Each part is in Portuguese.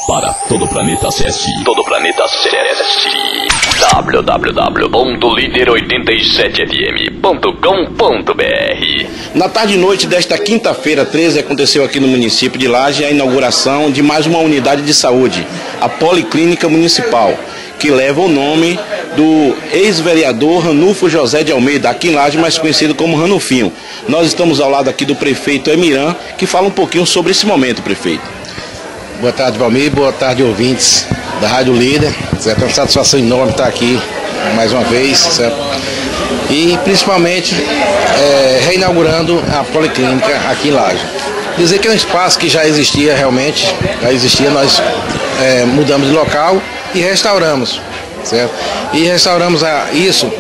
Para todo o planeta acesse www.lider87fm.com.br. Na tarde e noite desta quinta-feira 13 aconteceu aqui no município de Laje a inauguração de mais uma unidade de saúde, a Policlínica Municipal, que leva o nome do ex-vereador Ranulfo José de Almeida, aqui em Laje, mais conhecido como Ranufinho. Nós estamos ao lado aqui do prefeito Emirã, que fala um pouquinho sobre esse momento, prefeito. Boa tarde, Valmir, boa tarde, ouvintes da Rádio Líder, certo? É uma satisfação enorme estar aqui mais uma vez, certo? E principalmente reinaugurando a Policlínica aqui em Laje. Dizer que é um espaço que já existia realmente, nós mudamos de local e restauramos, certo? E restauramos isso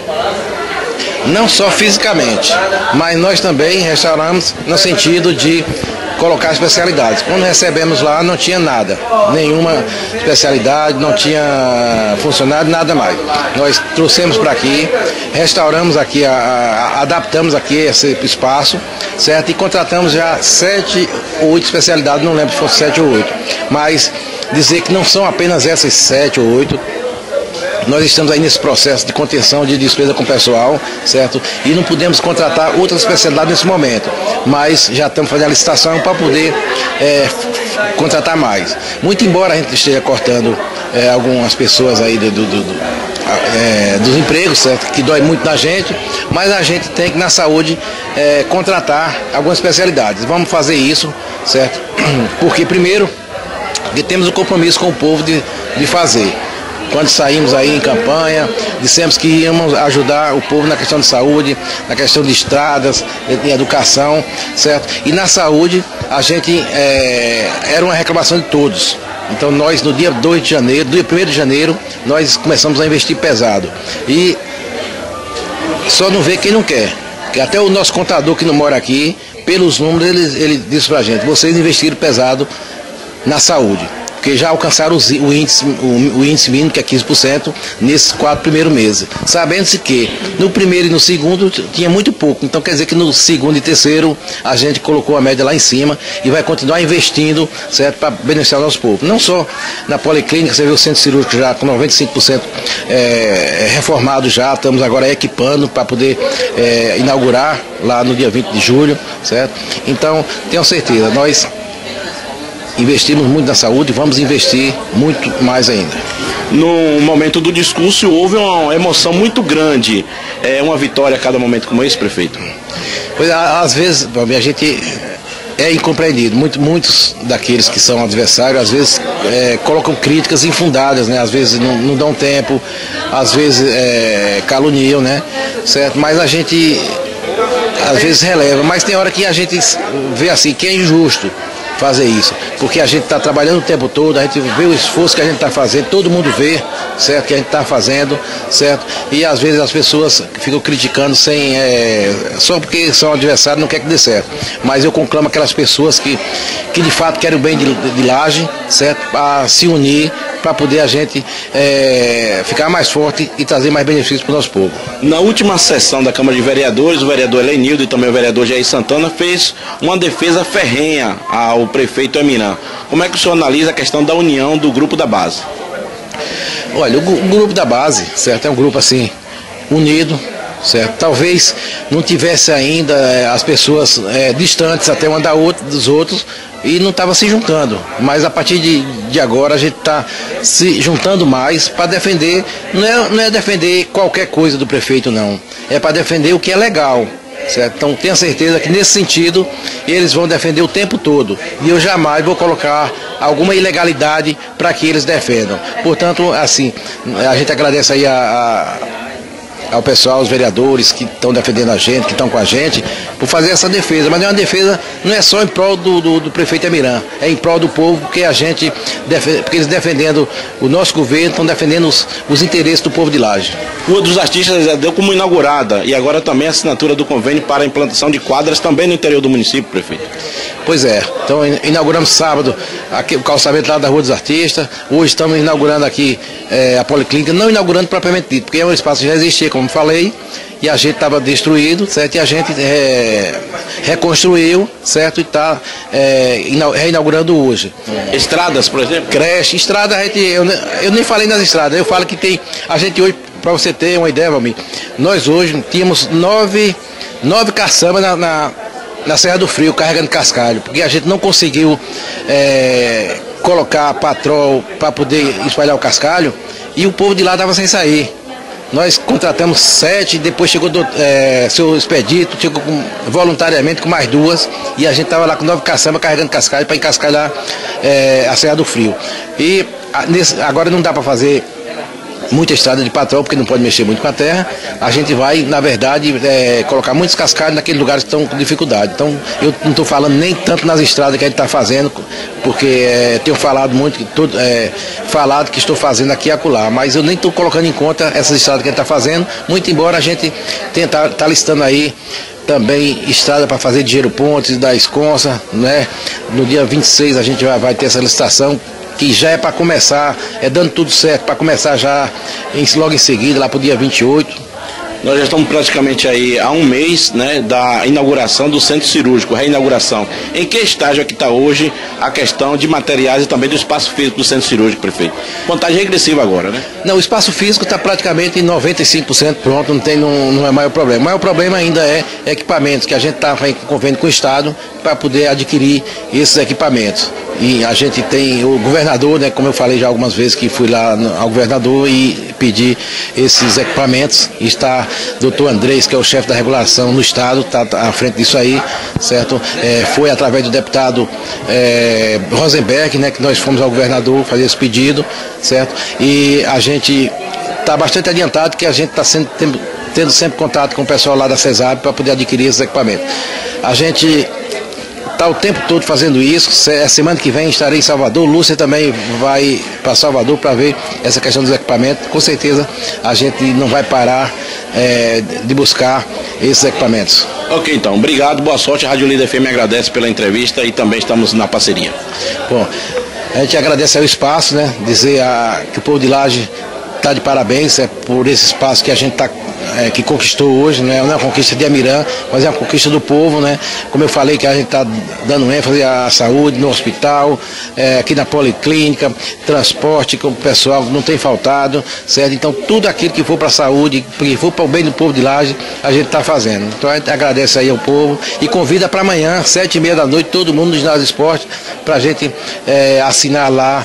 não só fisicamente, mas nós também restauramos no sentido de colocar especialidades. Quando recebemos lá não tinha nada, nenhuma especialidade, não tinha funcionário, nada mais. Nós trouxemos para aqui, restauramos aqui, adaptamos aqui esse espaço, certo? E contratamos já 7 ou 8 especialidades, não lembro se foram 7 ou 8, mas dizer que não são apenas essas 7 ou 8. Nós estamos aí nesse processo de contenção de despesa com o pessoal, certo? E não podemos contratar outras especialidades nesse momento, mas já estamos fazendo a licitação para poder contratar mais. Muito embora a gente esteja cortando algumas pessoas aí dos empregos, certo? Que dói muito na gente, mas a gente tem que, na saúde, contratar algumas especialidades. Vamos fazer isso, certo? Porque, primeiro, porque temos o compromisso com o povo de fazer. Quando saímos aí em campanha, dissemos que íamos ajudar o povo na questão de saúde, na questão de estradas, em educação, certo? E na saúde, a gente era uma reclamação de todos. Então nós, no dia 2 de janeiro, dia 1º de janeiro, nós começamos a investir pesado. E só não vê quem não quer. Porque até o nosso contador que não mora aqui, pelos números, ele disse pra gente, vocês investiram pesado na saúde. Porque já alcançaram o índice mínimo, que é 15%, nesses 4 primeiros meses. Sabendo-se que no primeiro e no segundo tinha muito pouco. Então quer dizer que no segundo e terceiro a gente colocou a média lá em cima e vai continuar investindo, certo, para beneficiar o nosso povo. Não só na Policlínica, você vê o centro cirúrgico já com 95% reformado já, estamos agora equipando para poder inaugurar lá no dia 20 de julho, certo? Então, tenho certeza, nós investimos muito na saúde e vamos investir muito mais ainda. No momento do discurso houve uma emoção muito grande. É uma vitória a cada momento como esse, prefeito? Pois, às vezes, a gente é incompreendido. Muitos daqueles que são adversários, às vezes, colocam críticas infundadas, né? Às vezes não dão tempo, às vezes caluniam, né? Certo? Mas a gente, às vezes, releva. Mas tem hora que a gente vê assim, que é injusto fazer isso, porque a gente está trabalhando o tempo todo, a gente vê o esforço que a gente está fazendo, todo mundo vê, certo, que a gente está fazendo, certo, e às vezes as pessoas ficam criticando só porque são adversários, não quer que dê certo, mas eu conclamo aquelas pessoas que de fato querem o bem de Laje, certo, para se unir, para poder a gente ficar mais forte e trazer mais benefícios para o nosso povo. Na última sessão da Câmara de Vereadores, o vereador Elenildo e também o vereador Jair Santana fez uma defesa ferrenha ao prefeito Emirã. Como é que o senhor analisa a questão da união do grupo da base? Olha, o grupo da base, certo, é um grupo assim, unido, certo? Talvez não tivesse ainda as pessoas distantes até uma dos outros e não estava se juntando, mas a partir de agora a gente está se juntando mais para defender, não é defender qualquer coisa do prefeito não, é para defender o que é legal. Certo? Então tenha certeza que nesse sentido eles vão defender o tempo todo e eu jamais vou colocar alguma ilegalidade para que eles defendam. Portanto, assim, a gente agradece aí ao pessoal, aos vereadores que estão defendendo a gente, que estão com a gente, por fazer essa defesa. Mas é uma defesa, não é só em prol do prefeito Emirã, é em prol do povo, porque porque eles defendendo o nosso governo, estão defendendo os interesses do povo de Laje. Rua dos Artistas já deu como inaugurada e agora também a assinatura do convênio para a implantação de quadras também no interior do município, prefeito. Pois é, então inauguramos sábado aqui, o calçamento lá da Rua dos Artistas, hoje estamos inaugurando aqui a Policlínica, não inaugurando propriamente dito, porque é um espaço que já existia, como falei, e a gente estava destruído, certo? E a gente reconstruiu, certo? E está reinaugurando hoje. Estradas, por exemplo? Creche, estrada, eu nem falei nas estradas, eu falo que tem, a gente hoje, para você ter uma ideia, Valmir, nós hoje tínhamos nove caçambas na Serra do Frio, carregando cascalho, porque a gente não conseguiu colocar patrol para poder espalhar o cascalho, e o povo de lá estava sem sair. Nós contratamos 7, depois chegou seu Expedito, chegou voluntariamente com mais 2, e a gente estava lá com 9 caçambas carregando cascalho para encascalhar a Serra do Frio. E agora não dá para fazer muita estrada de patrol, porque não pode mexer muito com a terra. A gente vai, na verdade, colocar muitos cascalhos naqueles lugares que estão com dificuldade. Então, eu não estou falando nem tanto nas estradas que a gente está fazendo, porque tenho falado muito, falado que estou fazendo aqui e acolá, mas eu nem estou colocando em conta essas estradas que a gente está fazendo, muito embora a gente está listando aí também estrada para fazer de Gero Pontes, da Esconsa, né? No dia 26 a gente vai ter essa licitação, que já é para começar, dando tudo certo, para começar já logo em seguida, lá para o dia 28. Nós já estamos praticamente aí há um mês, né, da inauguração do centro cirúrgico, reinauguração. Em que estágio é que está hoje a questão de materiais e também do espaço físico do centro cirúrgico, prefeito? Contagem regressiva agora, né? Não, o espaço físico está praticamente em 95% pronto, não é maior problema. O maior problema ainda é equipamentos, que a gente está em convênio com o Estado para poder adquirir esses equipamentos. E a gente tem o governador, né, como eu falei já algumas vezes, que fui lá ao governador e pedi esses equipamentos. Está o doutor Andrés, que é o chefe da regulação no estado, está à frente disso aí, certo? Foi através do deputado Rosenberg, né, que nós fomos ao governador fazer esse pedido, certo? E a gente está bastante adiantado, que a gente está tendo sempre contato com o pessoal lá da CESAB para poder adquirir esses equipamentos. A gente está o tempo todo fazendo isso. Semana que vem estarei em Salvador. Lúcia também vai para Salvador para ver essa questão dos equipamentos. Com certeza a gente não vai parar de buscar esses equipamentos. Ok, então. Obrigado, boa sorte. A Rádio Líder FM agradece pela entrevista e também estamos na parceria. Bom, a gente agradece ao espaço, né? Dizer que o povo de Laje está de parabéns por esse espaço que a gente que conquistou hoje, né? Não é uma conquista de Amirã, mas é uma conquista do povo, né? Como eu falei, que a gente está dando ênfase à saúde no hospital, aqui na policlínica, transporte, que o pessoal não tem faltado, certo? Então tudo aquilo que for para a saúde, que for para o bem do povo de Laje, a gente está fazendo. Então a gente agradece aí ao povo e convida para amanhã, 7h30 da noite, todo mundo no ginásio de esporte, para a gente assinar lá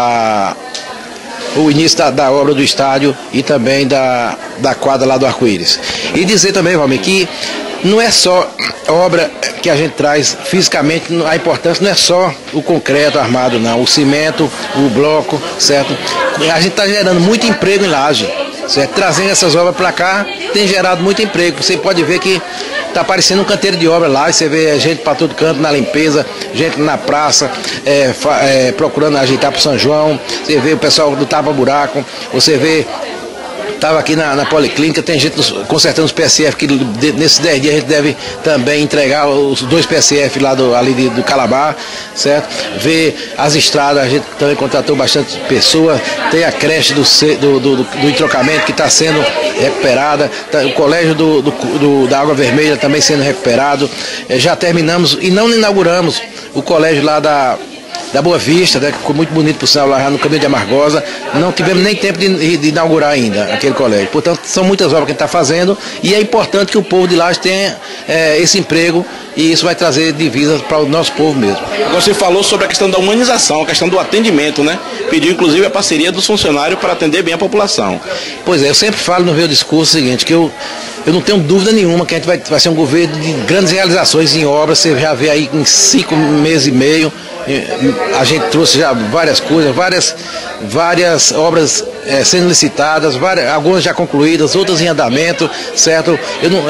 o início da obra do estádio e também da quadra lá do Arco-Íris. E dizer também, Valmir, que não é só obra que a gente traz fisicamente, a importância não é só o concreto armado, não, o cimento, o bloco, certo? A gente está gerando muito emprego em Laje, certo? Trazendo essas obras para cá, tem gerado muito emprego. Você pode ver que está aparecendo um canteiro de obra lá, e você vê gente para todo canto, na limpeza, gente na praça, procurando ajeitar para São João, você vê o pessoal do tapa-buraco, você vê, estava aqui na policlínica, tem gente consertando os PSF, que nesses 10 dias a gente deve também entregar os 2 PSF lá ali do Calabar, certo? Ver as estradas, a gente também contratou bastante pessoas, tem a creche do entrocamento que está sendo recuperada, o colégio da Água Vermelha também sendo recuperado. Já terminamos e não inauguramos o colégio lá da Boa Vista, né, que ficou muito bonito por sinal lá no caminho de Amargosa. Não tivemos nem tempo de inaugurar ainda aquele colégio. Portanto, são muitas obras que a gente está fazendo e é importante que o povo de Laje tenha esse emprego, e isso vai trazer divisas para o nosso povo mesmo. Você falou sobre a questão da humanização, a questão do atendimento, né? Pediu inclusive a parceria dos funcionários para atender bem a população. Pois é, eu sempre falo no meu discurso o seguinte, que eu não tenho dúvida nenhuma que a gente vai ser um governo de grandes realizações em obras. Você já vê aí em 5 meses e meio, a gente trouxe já várias coisas, várias obras sendo licitadas, algumas já concluídas, outras em andamento, certo?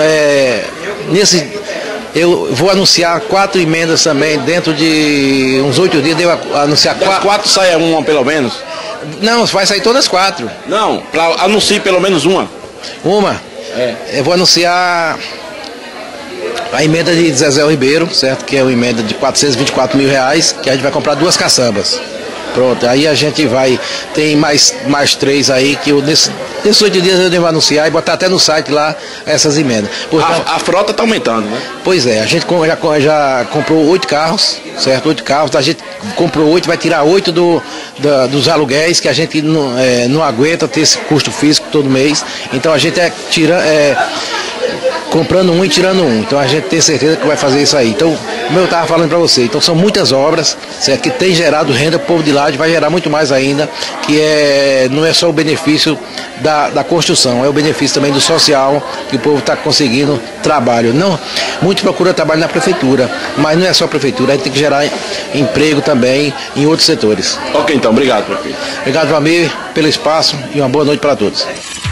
Eu vou anunciar 4 emendas também, dentro de uns 8 dias, devo anunciar 4. Das 4 sai uma pelo menos? Não, vai sair todas 4. Não, anuncie pelo menos uma. Uma? Eu vou anunciar a emenda de Zezé Ribeiro, certo? Que é uma emenda de R$424 mil, que a gente vai comprar 2 caçambas. Pronto, aí a gente vai, tem mais 3 aí que nesses 8 dias eu devo anunciar e botar até no site lá essas emendas. Portanto, A frota está aumentando, né? pois é, a gente já comprou 8 carros, certo? 8 carros, a gente comprou 8, vai tirar 8 dos aluguéis, que a gente não aguenta ter esse custo físico todo mês. Então a gente comprando um e tirando um. Então a gente tem certeza que vai fazer isso aí. Então, como eu estava falando para você, então são muitas obras, certo? Que tem gerado renda para o povo de Laje, vai gerar muito mais ainda, que não é só o benefício da construção, é o benefício também do social, que o povo está conseguindo trabalho. Não, muitos procuram trabalho na prefeitura, mas não é só a prefeitura, a gente tem que gerar emprego também em outros setores. Ok, então, obrigado, prefeito. Obrigado, Valmir, pelo espaço e uma boa noite para todos.